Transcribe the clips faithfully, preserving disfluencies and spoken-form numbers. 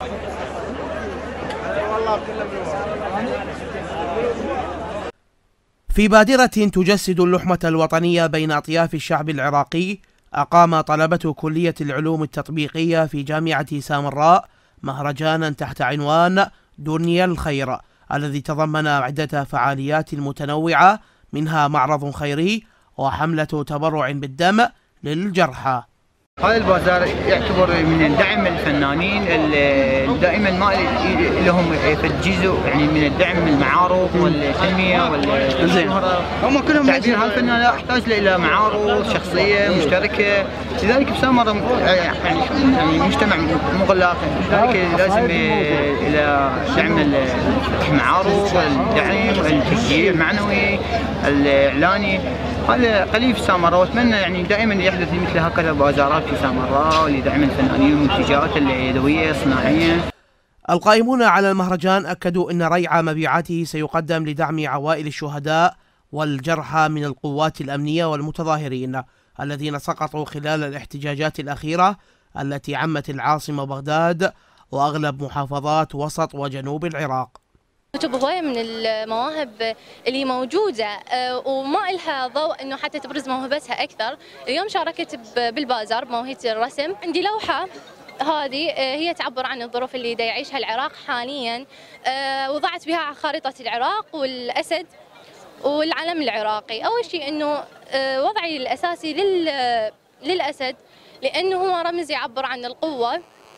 في بادرة تجسد اللحمة الوطنية بين أطياف الشعب العراقي، أقام طلبة كلية العلوم التطبيقية في جامعة سامراء مهرجانا تحت عنوان دنيا الخير، الذي تضمن عدة فعاليات متنوعة، منها معرض خيري وحملة تبرع بالدم للجرحى. هذا البازار يعتبر من دعم الفنانين اللي دائما ما لهم جزء يعني من الدعم من المعارض والتنميه والشهره. هم كلهم تعبير هذا الفنان لا يحتاج الى معارض شخصيه مشتركه، لذلك بسامراء يعني يعني مجتمع مغلق، لذلك لازم الى دعم المعارض والدعم والتشجيع المعنوي الاعلاني. هذا قليل في سامراء، واتمنى يعني دائما يحدث مثل هكذا بازارات في سامراء لدعم الفنانين والمنتجات اليدويه الصناعيه. القائمون على المهرجان اكدوا ان ريع مبيعاته سيقدم لدعم عوائل الشهداء والجرحى من القوات الامنيه والمتظاهرين الذين سقطوا خلال الاحتجاجات الاخيره التي عمت العاصمه بغداد واغلب محافظات وسط وجنوب العراق. هواية من المواهب اللي موجودة وما إلها ضوء إنه حتى تبرز موهبتها أكثر. اليوم شاركت بالبازار بموهبة الرسم، عندي لوحة هذه هي تعبر عن الظروف اللي دا يعيشها العراق حاليا، وضعت بها خارطة العراق والأسد والعلم العراقي. أول شيء إنه وضعي الأساسي للأسد لأنه هو رمز يعبر عن القوة،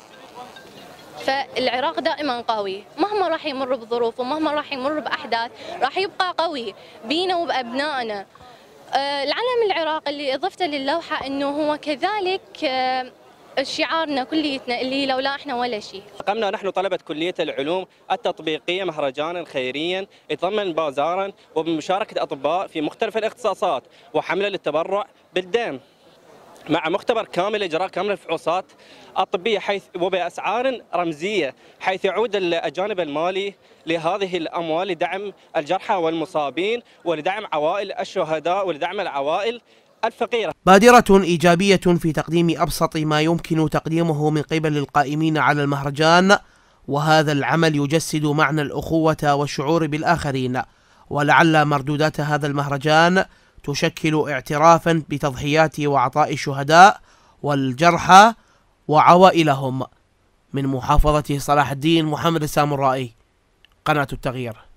فالعراق دائما قوي مهما راح يمر بظروف ومهما راح يمر بأحداث راح يبقى قوي بينا وبأبنائنا. العلم العراقي اللي اضفته للوحة انه هو كذلك شعارنا كليتنا اللي لولا احنا ولا شيء. قمنا نحن طلبة كلية العلوم التطبيقية مهرجانا خيريا يتضمن بازارا وبمشاركة أطباء في مختلف الاختصاصات وحملة للتبرع بالدم، مع مختبر كامل إجراء كامل الفحوصات الطبية حيث وبأسعار رمزية، حيث يعود الجانب المالي لهذه الأموال لدعم الجرحى والمصابين ولدعم عوائل الشهداء ولدعم العوائل الفقيرة. بادرة إيجابية في تقديم أبسط ما يمكن تقديمه من قبل القائمين على المهرجان، وهذا العمل يجسد معنى الأخوة والشعور بالآخرين، ولعل مردودات هذا المهرجان تشكل اعترافا بتضحيات وعطاء الشهداء والجرحى وعوائلهم. من محافظة صلاح الدين، محمد السامرائي، قناة التغيير.